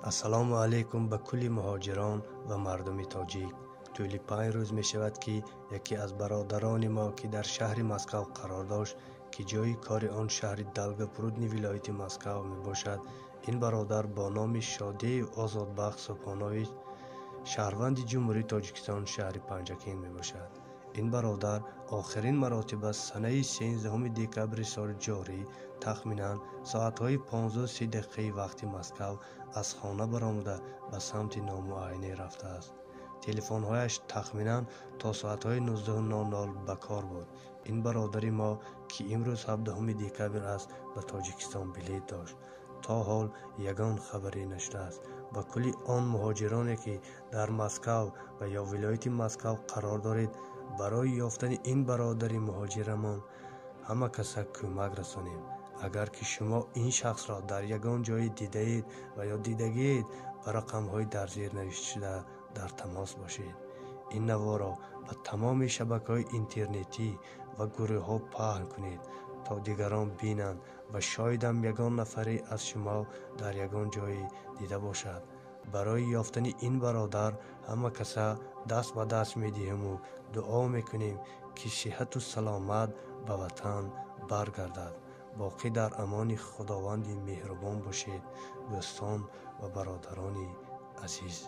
ассалому алайкум ба кулли муҳоҷирон ва мардуми тоҷик. тӯли 5 рӯз мешавад ки яке аз бародарони мо ки дар шаҳри Москав қарор дошт ки ҷои кори он шаҳри Долгопрудни вилояти Москав мебошад, ин бародар бо номи Шодии Озодбахш Субҳонович шаҳрванди ҷумҳурии Тоҷикистон шаҳри Панҷакент мебошад. ин бародар охирин маротиба санаи 13 декабри соли ҷорӣ тахминан соатҳои 15:30 вақти Москав аз хона баромада ба самти номуайянӣ рафтааст. телефонҳояш тахминан то соатҳои 19:00 ба кор буд. ин бародари мо ки имрӯз 17 декабр аст ба Тоҷикистон билет дошт. то ҳол ягон хабаре нашудааст. ба кулли он муҳоҷироне ки дар Москав ва ё вилояти Москав қарор доред, барои ёфтани ин бародари муҳоҷирамон ҳама каса кӯмак расонем. агар ки шумо ин шахсро дар ягон ҷое дидаед ва ё дидагиед, ба рақамҳои дар зер навишташуда дар тамос бошед. ин наворо ба тамоми шабакаҳои интернетӣ ва гурӯҳҳо паҳн кунед, то дигарон бинанд ва шоядам ягон нафаре аз шумо дар ягон ҷое дида бошад. барои ёфтани ин бародар ҳама каса даст ба даст медиҳему дуо мекунем ки сиҳату саломат ба ватан баргардад. боқӣ дар амони худованди меҳрубон бошед, дӯстон ва бародарони азиз.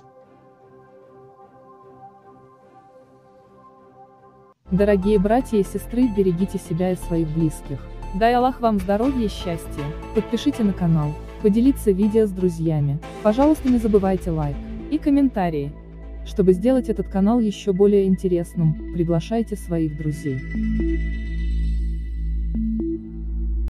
Дорогие братья и сестры, берегите себя и своих близких. Дай Аллах вам здоровья и счастья. Подпишите на канал, поделиться видео с друзьями. Пожалуйста, не забывайте лайк и комментарии. Чтобы сделать этот канал еще более интересным, приглашайте своих друзей.